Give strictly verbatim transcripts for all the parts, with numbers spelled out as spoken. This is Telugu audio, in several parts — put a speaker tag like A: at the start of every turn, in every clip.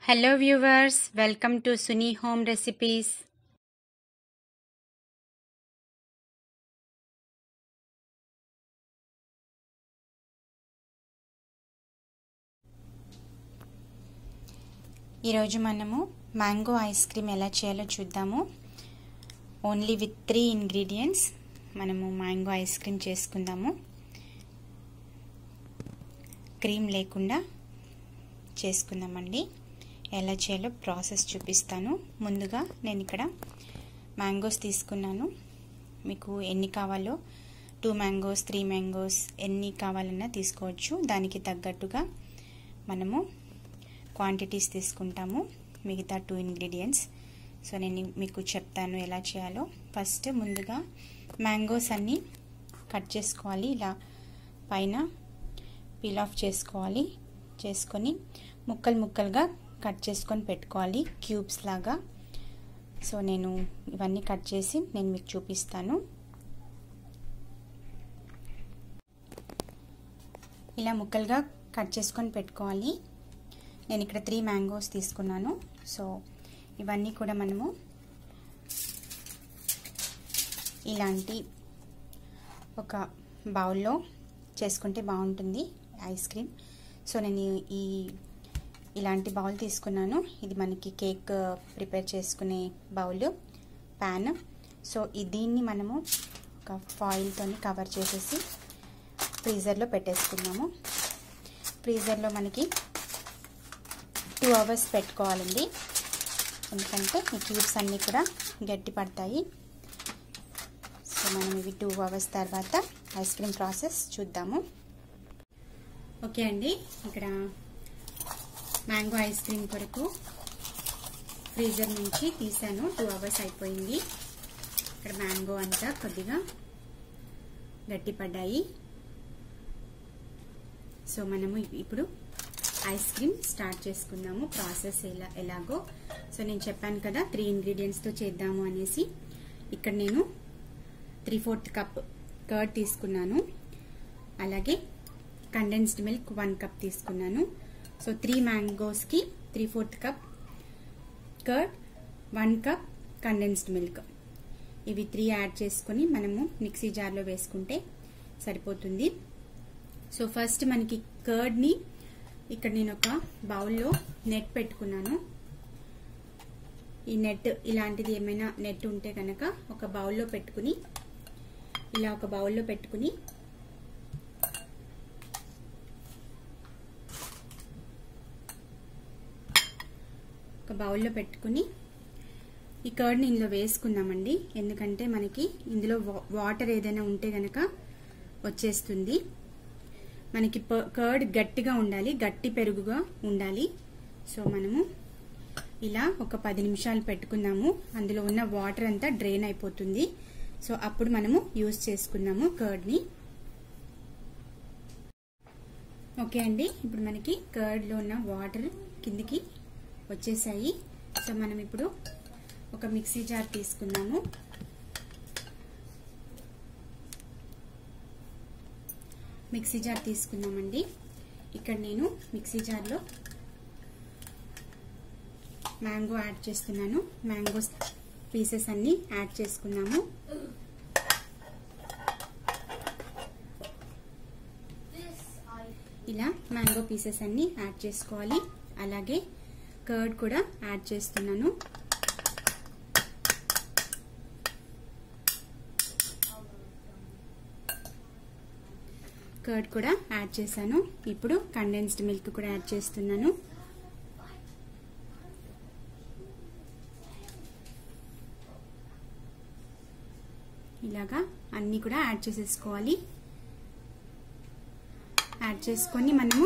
A: Hello viewers, welcome to Suni Home Recipes. ఈరోజు మనము మ్యాంగో ఐస్ క్రీమ్ ఎలా చేయాలో చూద్దాము. ఓన్లీ విత్ త్రీ ఇంగ్రీడియంట్స్ మనము మ్యాంగో ఐస్ క్రీమ్ చేసుకుందాము. క్రీమ్ లేకుండా చేసుకుందామండి. ఎలా చేయాలో ప్రాసెస్ చూపిస్తాను. ముందుగా నేను ఇక్కడ మ్యాంగోస్ తీసుకున్నాను. మీకు ఎన్ని కావాలో టూ మ్యాంగోస్ త్రీ మ్యాంగోస్ ఎన్ని కావాలన్నా తీసుకోవచ్చు. దానికి తగ్గట్టుగా మనము క్వాంటిటీస్ తీసుకుంటాము. మిగతా టూ ఇంగ్రీడియంట్స్ సో నేను మీకు చెప్తాను ఎలా చేయాలో. ఫస్ట్ ముందుగా మ్యాంగోస్ అన్నీ కట్ చేసుకోవాలి. ఇలా పైన పీల్ ఆఫ్ చేసుకోవాలి. చేసుకొని ముక్కలు ముక్కలుగా కట్ చేసుకొని పెట్టుకోవాలి, క్యూబ్స్ లాగా. సో నేను ఇవన్నీ కట్ చేసి నేను మీకు చూపిస్తాను. ఇలా ముక్కలుగా కట్ చేసుకొని పెట్టుకోవాలి. నేను ఇక్కడ త్రీ మ్యాంగోస్ తీసుకున్నాను. సో ఇవన్నీ కూడా మనము ఇలాంటి ఒక బౌల్లో చేసుకుంటే బాగుంటుంది ఐస్ క్రీమ్. సో నేను ఈ ఇలాంటి బౌల్ తీసుకున్నాను. ఇది మనకి కేక్ ప్రిపేర్ చేసుకునే బౌల్, ప్యాన్. సో దీన్ని మనము ఒక ఫాయిల్తో కవర్ చేసేసి ఫ్రీజర్లో పెట్టేసుకున్నాము. ఫ్రీజర్లో మనకి టూ అవర్స్ పెట్టుకోవాలండి, ఎందుకంటే ఈ క్యూబ్స్ అన్నీ కూడా గట్టి పడతాయి. సో మనం ఇవి టూ అవర్స్ తర్వాత ఐస్ క్రీమ్ ప్రాసెస్ చూద్దాము. ఓకే అండి, ఇక్కడ మ్యాంగో ఐస్ క్రీమ్ కొరకు ఫ్రీజర్ నుంచి తీసాను. టూ అవర్స్ అయిపోయింది. ఇక్కడ మ్యాంగో అంతా కొద్దిగా గట్టి పడ్డాయి. సో మనము ఇప్పుడు ఐస్ క్రీమ్ స్టార్ట్ చేసుకుందాము. ప్రాసెస్ ఎలా ఎలాగో సో నేను చెప్పాను కదా త్రీ ఇంగ్రీడియంట్స్తో చేద్దాము అనేసి. ఇక్కడ నేను త్రీ ఫోర్త్ కప్ కర్డ్ తీసుకున్నాను. అలాగే కండెన్స్డ్ మిల్క్ వన్ కప్ తీసుకున్నాను. సో త్రీ మ్యాంగోస్కి three fourth cup curd, one cup condensed milk, ఇవి త్రీ యాడ్ చేసుకుని మనము మిక్సీ జార్లో వేసుకుంటే సరిపోతుంది. సో ఫస్ట్ మనకి కర్డ్ని ఇక్కడ నేను ఒక బౌల్లో నెట్ పెట్టుకున్నాను. ఈ నెట్ ఇలాంటిది ఏమైనా నెట్ ఉంటే కనుక ఒక బౌల్లో పెట్టుకుని ఇలా ఒక బౌల్లో పెట్టుకుని ఒక బౌల్లో పెట్టుకుని ఈ కర్డ్ని ఇందులో వేసుకుందామండి. ఎందుకంటే మనకి ఇందులో వాటర్ ఏదైనా ఉంటే గనక వచ్చేస్తుంది. మనకి కర్డ్ గట్టిగా ఉండాలి, గట్టి పెరుగుగా ఉండాలి. సో మనము ఇలా ఒక పది నిమిషాలు పెట్టుకుందాము. అందులో ఉన్న వాటర్ అంతా డ్రైన్ అయిపోతుంది. సో అప్పుడు మనము యూజ్ చేసుకుందాము కర్డ్ని. ఓకే అండి, ఇప్పుడు మనకి కర్డ్లో ఉన్న వాటర్ కిందికి వచ్చేసాయి. సో మనం ఇప్పుడు ఒక మిక్సీ జార్ తీసుకుందాము. మిక్సీ జార్ తీసుకుందామండి. ఇక్కడ నేను మిక్సీ జార్లో మ్యాంగో యాడ్ చేస్తున్నాను. మ్యాంగో పీసెస్ అన్ని యాడ్ చేసుకున్నాము. ఇలా మ్యాంగో పీసెస్ అన్ని యాడ్ చేసుకోవాలి. అలాగే కర్డ్ కూడా యాడ్ చేస్తున్నాను. కర్డ్ కూడా యాడ్ చేశాను. ఇప్పుడు కండెన్స్డ్ మిల్క్ కూడా యాడ్ చేస్తున్నాను. ఇలాగా అన్ని కూడా యాడ్ చేసేసుకోవాలి. యాడ్ చేసుకొని మనము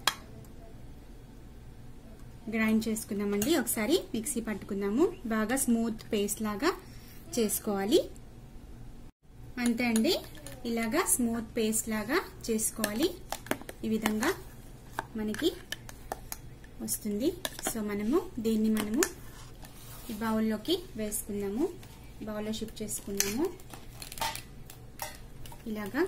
A: గ్రైండ్ చేసుకుందామండి. ఒకసారి మిక్సీ పట్టుకుందాము. బాగా స్మూత్ పేస్ట్ లాగా చేసుకోవాలి. అంతే అండి, ఇలాగా స్మూత్ పేస్ట్ లాగా చేసుకోవాలి. ఈ విధంగా మనకి వస్తుంది. సో మనము దీన్ని మనము ఈ బౌల్లోకి వేసుకుందాము. బౌల్లో షిఫ్ట్ చేసుకున్నాము. ఇలాగా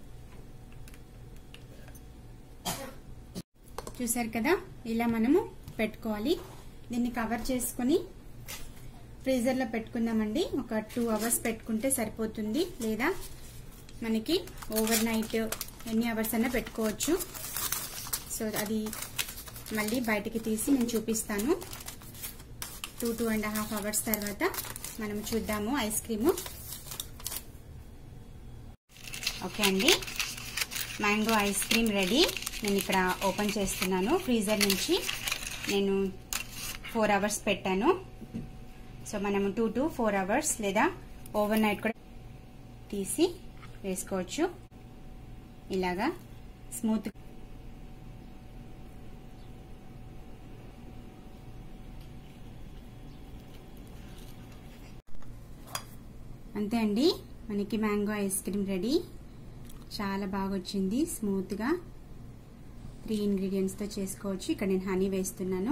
A: చూసారు కదా, ఇలా మనము పెట్టుకోవాలి. దీన్ని కవర్ చేసుకుని ఫ్రీజర్లో పెట్టుకుందామండి. ఒక టూ అవర్స్ పెట్టుకుంటే సరిపోతుంది, లేదా మనకి ఓవర్ నైట్ ఎన్ని అవర్స్ అన్నా పెట్టుకోవచ్చు. సో అది మళ్ళీ బయటికి తీసి నేను చూపిస్తాను. Two two and half hours తర్వాత మనం చూద్దాము ఐస్ క్రీము. ఓకే అండి, మ్యాంగో ఐస్ క్రీమ్ రెడీ. నేను ఇక్కడ ఓపెన్ చేస్తున్నాను. ఫ్రీజర్ నుంచి నేను ఫోర్ అవర్స్ పెట్టాను. సో మనము టూ టు ఫోర్ అవర్స్ లేదా ఓవర్ నైట్ కూడా తీసి వేసుకోవచ్చు. ఇలాగా స్మూత్ అంతే అండి, మనకి మ్యాంగో ఐస్ క్రీమ్ రెడీ. చాలా బాగా వచ్చింది, స్మూత్ గా. త్రీ ఇంగ్రీడియంట్స్ తో చేసుకోవచ్చు. ఇక్కడ నేను హనీ వేస్తున్నాను.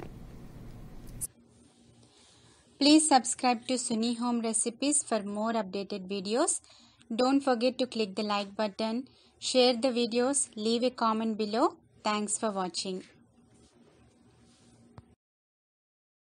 A: Please subscribe to Suni Home Recipes for more updated videos. Don't forget to click the like button, share the videos, leave a comment below. Thanks for watching.